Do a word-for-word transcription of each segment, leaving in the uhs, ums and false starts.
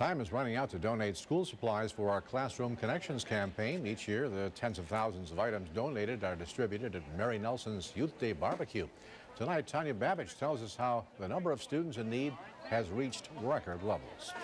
Time is running out to donate school supplies for our Classroom Connections campaign. Each year, the tens of thousands of items donated are distributed at Mary Nelson's Youth Day Barbecue. Tonight, Tanya Babbage tells us how the number of students in need has reached record levels.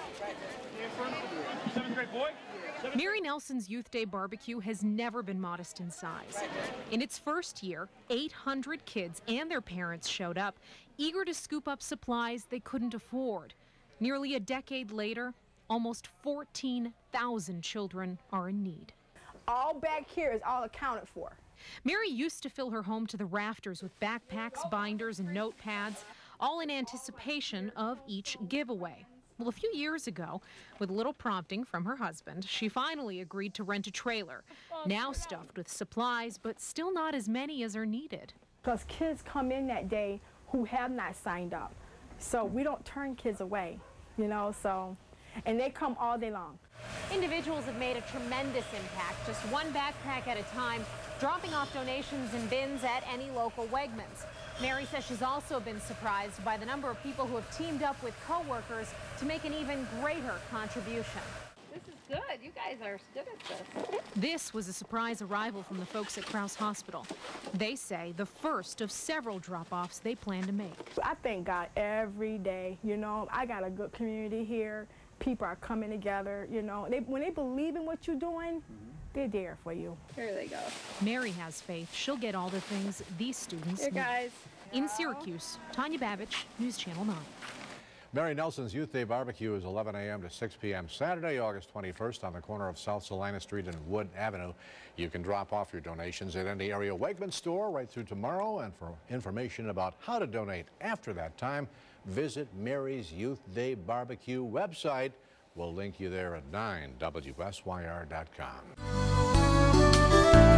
Mary Nelson's Youth Day Barbecue has never been modest in size. In its first year, eight hundred kids and their parents showed up, eager to scoop up supplies they couldn't afford. Nearly a decade later, almost fourteen thousand children are in need. All back here is all accounted for. Mary used to fill her home to the rafters with backpacks, binders, and notepads, all in anticipation of each giveaway. Well, a few years ago, with a little prompting from her husband, she finally agreed to rent a trailer, now stuffed with supplies, but still not as many as are needed. Because kids come in that day who have not signed up, so we don't turn kids away, you know, so, and they come all day long. Individuals have made a tremendous impact, just one backpack at a time, dropping off donations in bins at any local Wegmans. Mary says she's also been surprised by the number of people who have teamed up with co-workers to make an even greater contribution. This is good. You guys are good at this. This was a surprise arrival from the folks at Crouse Hospital. They say the first of several drop-offs they plan to make. I thank God every day. You know, I got a good community here. People are coming together, you know. They, when they believe in what you're doing, mm-hmm. they're there for you. Here they go. Mary has faith she'll get all the things these students Here, need. guys. In Syracuse, Tanya Babbage, News Channel nine. Mary Nelson's Youth Day Barbecue is eleven a m to six p m Saturday, August twenty-first on the corner of South Salina Street and Wood Avenue. You can drop off your donations at any area Wegmans store right through tomorrow. And for information about how to donate after that time, visit Mary's Youth Day Barbecue website. We'll link you there at nine W S Y R dot com.